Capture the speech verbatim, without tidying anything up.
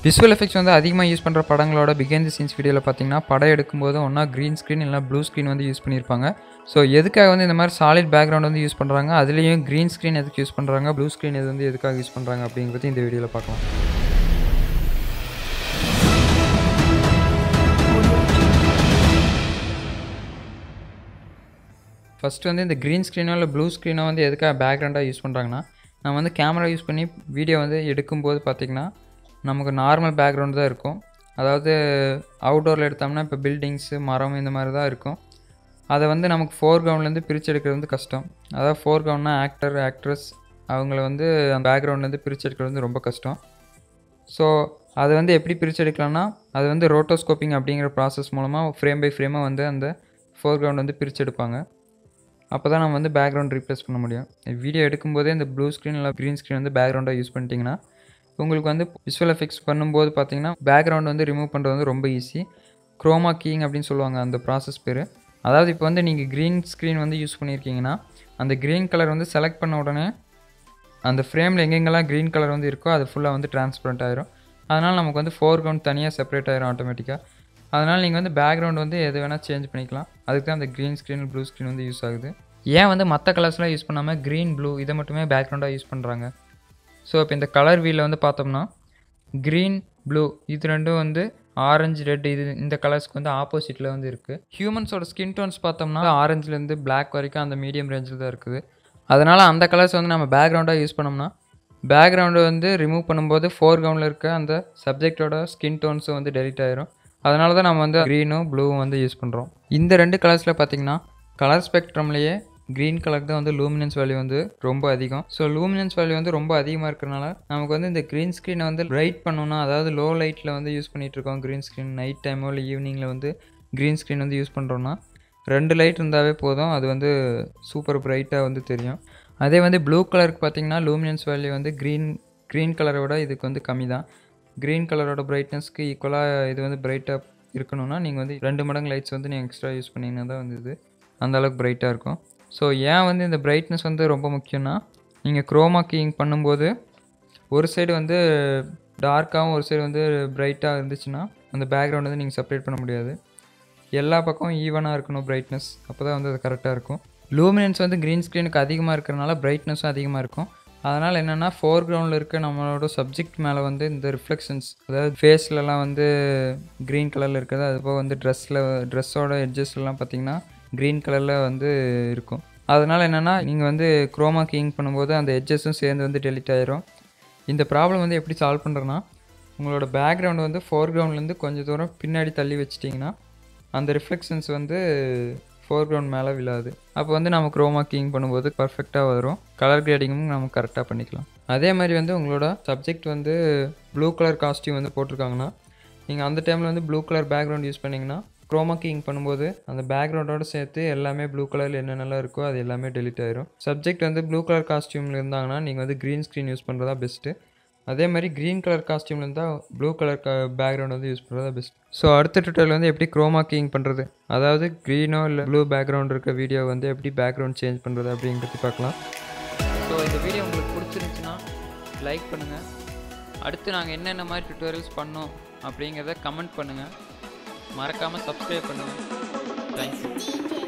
Visual effects வந்து அதிகமாக use பண்ணுற படங்களோட பிகைண்ட் தி சீன்ஸ் வீடியோவில் பார்த்தீங்கன்னா படம் எடுக்கும்போது ஒன்றா க்ரீன் ஸ்க்ரீன் இல்லைனா ப்ளூ ஸ்க்ரீன் வந்து யூஸ் பண்ணியிருப்பாங்க. ஸோ எதுக்காக வந்து இந்த மாதிரி சாலிட் பேக்ரவுண்ட் வந்து யூஸ் பண்ணுறாங்க, அதுலேயும் க்ரீன் ஸ்க்ரீன் எதுக்கு யூஸ் பண்ணுறாங்க, ப்ளூ ஸ்க்ரீன் எது வந்து எதுக்காக யூஸ் பண்ணுறாங்க அப்படிங்கிறது இந்த வீடியோவில் பார்க்கலாம். ஃபஸ்ட்டு வந்து இந்த க்ரீன் ஸ்க்ரீனோ இல்லை ப்ளூ ஸ்க்ரீனோ வந்து எதுக்காக பேக்ரவுண்டாக யூஸ் பண்ணுறாங்கன்னா, நம்ம வந்து கேமரா யூஸ் பண்ணி வீடியோ வந்து எடுக்கும்போது பார்த்திங்கன்னா நமக்கு நார்மல் பேக்ரவுண்ட் தான் இருக்கும். அதாவது அவுட்டோரில் எடுத்தோம்னா இப்போ பில்டிங்ஸு மரம் இந்த மாதிரி தான் இருக்கும். அதை வந்து நமக்கு ஃபோர் கிரவுண்ட்லேருந்து பிரித்து எடுக்கிறது வந்து கஷ்டம். அதாவது ஃபோர் கிரவுண்ட்னா ஆக்டர் ஆக்ட்ரஸ் அவங்கள வந்து அந்த பேக்ரவுண்ட்லேருந்து பிரித்து எடுக்கிறது வந்து ரொம்ப கஷ்டம். ஸோ அதை வந்து எப்படி பிரித்து எடுக்கலாம்னா, அது வந்து ரோட்டோஸ்கோப்பிங் அப்படிங்கிற ப்ராசஸ் மூலமாக ஃப்ரேம் பை ஃப்ரேமாக வந்து அந்த ஃபோர் கிரவுண்ட் வந்து பிரித்து எடுப்பாங்க. அப்போ தான் நம்ம வந்து பேக்ரவுண்ட் ரீப்ளேஸ் பண்ண முடியும். வீடியோ எடுக்கும்போதே இந்த ப்ளூ ஸ்க்ரீன் இல்லை க்ரீன் ஸ்க்ரீன் வந்து பேக்ரவுண்டாக யூஸ் பண்ணிட்டீங்கன்னா உங்களுக்கு வந்து விசுவல் எஃபெக்ட்ஸ் பண்ணும்போது பார்த்தீங்கன்னா பேக்ரவுண்ட் வந்து ரிமூவ் பண்ணுறது வந்து ரொம்ப ஈஸி. குரோமா கீயிங் அப்படின்னு சொல்லுவாங்க அந்த ப்ராசஸ் பேர். அதாவது இப்போ வந்து நீங்கள் க்ரீன் ஸ்க்ரீன் வந்து யூஸ் பண்ணியிருக்கீங்கன்னா அந்த க்ரீன் கலர் வந்து செலக்ட் பண்ண உடனே அந்த ஃப்ரேமில் எங்கெங்கெல்லாம் க்ரீன் கலர் வந்து இருக்கோ அது ஃபுல்லாக வந்து டிரான்ஸ்பரண்ட் ஆயிரும். அதனால் நமக்கு வந்து ஃபோர் கிரவுண்ட் தனியாக செப்பரேட் ஆயிரும் ஆட்டோமேட்டிக்காக. அதனால் நீங்கள் வந்து பேக்ரவுண்ட் வந்து எது வேணால் சேஞ்ச் பண்ணிக்கலாம். அதுக்கு தான் அந்த க்ரீன் ஸ்க்ரீன் ப்ளூ ஸ்க்ரீன் வந்து யூஸ் ஆகுது. ஏன் வந்து மற்ற கலர்ஸ்லாம் யூஸ் பண்ணாமல் க்ரீன் ப்ளூ இதை மட்டுமே பேக்ரவுண்டாக யூஸ் பண்ணுறாங்க? ஸோ இப்போ இந்த கலர் வீலில் வந்து பார்த்தோம்னா க்ரீன் ப்ளூ இது ரெண்டும் வந்து ஆரஞ்சு ரெட் இது இந்த கலர்ஸ்க்கு வந்து ஆப்போசிட்டில் வந்து இருக்குது. ஹியூமன்ஸோட ஸ்கின் டோன்ஸ் பார்த்தோம்னா ஆரஞ்சுலேருந்து பிளாக் வரைக்கும் அந்த மீடியம் ரேஞ்சில் தான் இருக்குது. அதனால் அந்த கலர்ஸ் வந்து நம்ம பேக்ரவுண்டாக யூஸ் பண்ணோம்னா பேக்ரவுண்டு வந்து ரிமூவ் பண்ணும்போது ஃபோர் கிரவுண்டில் இருக்க அந்த சப்ஜெக்டோட ஸ்கின் டோன்ஸும் வந்து டெலிட் ஆயிரும். அதனால தான் நம்ம வந்து க்ரீனும் ப்ளூவும் வந்து யூஸ் பண்ணுறோம். இந்த ரெண்டு கலர்ஸில் பார்த்திங்கன்னா கலர் ஸ்பெக்ட்ரம்லேயே க்ரீன் கலருக்கு தான் வந்து லூமினன்ஸ் வேல்யூ வந்து ரொம்ப அதிகம். ஸோ லூமினன்ஸ் வேல்யூ வந்து ரொம்ப அதிகமாக இருக்கிறனால நமக்கு வந்து இந்த க்ரீன் ஸ்க்ரீனை வந்து பிரைட் பண்ணணும்னா, அதாவது லோ லைட்டில் வந்து யூஸ் பண்ணிகிட்ருக்கோம் க்ரீன் ஸ்க்ரீன், நைட் டைமோ இல்லை ஈவினிங்கில் வந்து க்ரீன் ஸ்க்ரீன் வந்து யூஸ் பண்ணுறோன்னா ரெண்டு லைட் இருந்தாவே போதும், அது வந்து சூப்பர் பிரைட்டாக வந்து தெரியும். அதே வந்து ப்ளூ கலருக்கு பார்த்திங்கன்னா லூமினன்ஸ் வேல்யூ வந்து க்ரீன் க்ரீன் கலரை விட இதுக்கு வந்து கம்மி தான். க்ரீன் கலரோட பிரைட்னஸ்க்கு ஈக்குவலாக இது வந்து பிரைட்டாக இருக்கணும்னா நீங்கள் வந்து ரெண்டு மடங்கு லைட்ஸ் வந்து நீங்கள் எக்ஸ்ட்ரா யூஸ் பண்ணிங்கன்னா தான் வந்து இது அந்தளவுக்கு பிரைட்டாக இருக்கும். ஸோ ஏன் வந்து இந்த பிரைட்னஸ் வந்து ரொம்ப முக்கியம்னா, நீங்கள் குரோமா கீயிங் பண்ணும்போது ஒரு சைடு வந்து டார்க்காகவும் ஒரு சைடு வந்து பிரைட்டாக இருந்துச்சுன்னா அந்த பேக்ரவுண்ட் வந்து நீங்கள் செப்பரேட் பண்ண முடியாது. எல்லா பக்கமும் ஈவனாக இருக்கணும் பிரைட்னஸ், அப்போ தான் வந்து அது கரெக்டாக இருக்கும். லூமினன்ஸ் வந்து க்ரீன் ஸ்க்ரீனுக்கு அதிகமாக இருக்கிறனால பிரைட்னஸும் அதிகமாக இருக்கும். அதனால் என்னென்னா ஃபோர் கிரவுண்டில் இருக்க நம்மளோட சப்ஜெக்ட் மேலே வந்து இந்த ரிஃப்ளெக்ஷன்ஸ், அதாவது ஃபேஸ்லலாம் வந்து க்ரீன் கலரில் இருக்கிறது, அதுபோக வந்து ட்ரெஸ்ஸில் ட்ரெஸ்ஸோட எட்ஜஸ்லாம் பார்த்திங்கன்னா க்ரீன் கலரில் வந்து இருக்கும். அதனால் என்னென்னா நீங்கள் வந்து குரோமா கீயிங் பண்ணும்போது அந்த எட்ஜஸும் சேர்ந்து வந்து டெலிட் ஆயிரும். இந்த ப்ராப்ளம் வந்து எப்படி சால்வ் பண்ணுறேன்னா, உங்களோட பேக்ரவுண்டு வந்து ஃபோர் கிரவுண்ட்லேருந்து கொஞ்சம் தூரம் பின்னாடி தள்ளி வச்சிட்டிங்கன்னா அந்த ரிஃப்ளெக்ஷன்ஸ் வந்து ஃபோர் கிரவுண்ட் மேலே விழாது. அப்போ வந்து நம்ம குரோமா கீயிங் பண்ணும்போது பர்ஃபெக்டாக வரும். கலர் கிரேடிங்கும் நம்ம கரெக்டாக பண்ணிக்கலாம். அதே மாதிரி வந்து உங்களோட சப்ஜெக்ட் வந்து ப்ளூ கலர் காஸ்டியூம் வந்து போட்டிருக்காங்கன்னா நீங்கள் அந்த டைமில் வந்து ப்ளூ கலர் பேக்ரவுண்ட் யூஸ் பண்ணிங்கன்னா குரோமா கீயிங் பண்ணும்போது அந்த பேக்ரவுண்டோடு சேர்த்து எல்லாமே ப்ளூ கலரில் என்னென்னலாம் இருக்கோ அது எல்லாமே டெலிட் ஆயிரும். சப்ஜெக்ட் வந்து ப்ளூ கலர் காஸ்டியூமில் இருந்தாங்கன்னா நீங்கள் வந்து க்ரீன் ஸ்க்ரீன் யூஸ் பண்ணுறதா பெஸ்ட்டு. அதே மாதிரி க்ரீன் கலர் காஸ்டியூமில் இருந்தால் ப்ளூ கலர் க பேக்ரவுண்ட் வந்து யூஸ் பண்ணுறதா பெஸ்ட். ஸோ அடுத்த ட்யூட்டோரியல் வந்து எப்படி குரோமா கீயிங் பண்ணுறது, அதாவது க்ரீனோ இல்லை ப்ளூ பேக்ரவுண்ட் இருக்க வீடியோ வந்து எப்படி பேக்ரவுண்ட் சேஞ்ச் பண்ணுறது அப்படிங்கிறது பார்க்கலாம். ஸோ இந்த வீடியோ உங்களுக்கு பிடிச்சிருந்துச்சுன்னா லைக் பண்ணுங்கள். அடுத்து நாங்கள் என்னென்ன மாதிரி ட்யூட்டோரியல்ஸ் பண்ணோம் அப்படிங்கிறத கமெண்ட் பண்ணுங்கள். மறக்காமல் சப்ஸ்கிரைப் பண்ணுங்கள். தேங்க்யூ.